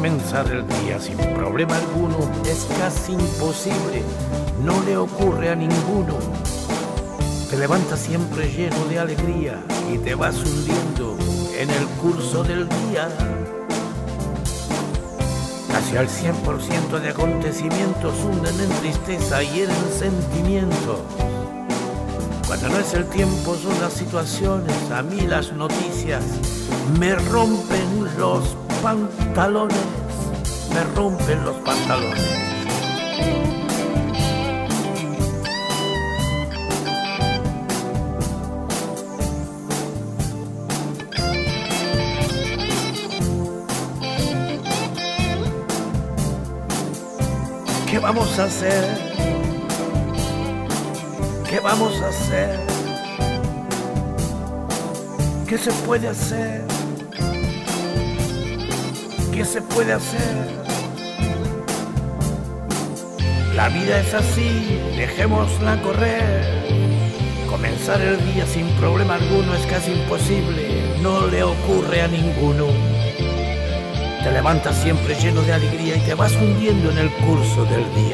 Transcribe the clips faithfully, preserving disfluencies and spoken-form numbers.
Comenzar el día sin problema alguno es casi imposible, no le ocurre a ninguno. Te levantas siempre lleno de alegría y te vas hundiendo en el curso del día. Casi al cien por ciento de acontecimientos hunden en tristeza y en sentimiento. Cuando no es el tiempo son las situaciones, a mí las noticias me rompen los pantalones, me rompen los pantalones. ¿Qué vamos a hacer? ¿Qué vamos a hacer? ¿Qué se puede hacer? ¿Qué se puede hacer? La vida es así, dejémosla correr. Comenzar el día sin problema alguno es casi imposible, no le ocurre a ninguno. Te levantas siempre lleno de alegría y te vas hundiendo en el curso del día.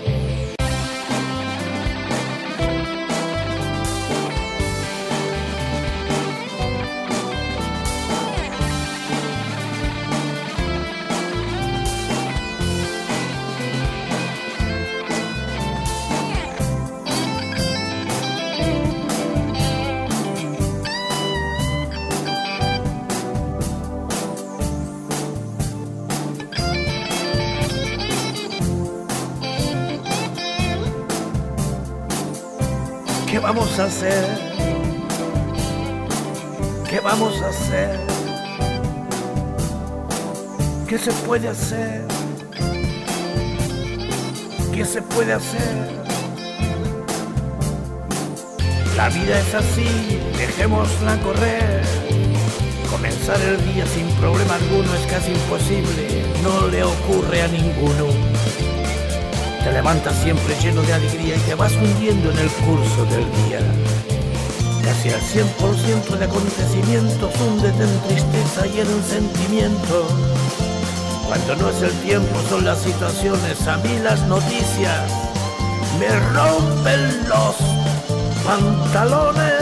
¿Qué vamos a hacer? ¿Qué vamos a hacer? ¿Qué se puede hacer? ¿Qué se puede hacer? La vida es así, dejémosla correr. Comenzar el día sin problema alguno es casi imposible, no le ocurre a ninguno. Te levantas siempre lleno de alegría y te vas hundiendo en el curso del día. Casi al cien por ciento de acontecimientos hunden en tristeza y en sentimiento. Cuando no es el tiempo son las situaciones, a mí las noticias me rompen los pantalones.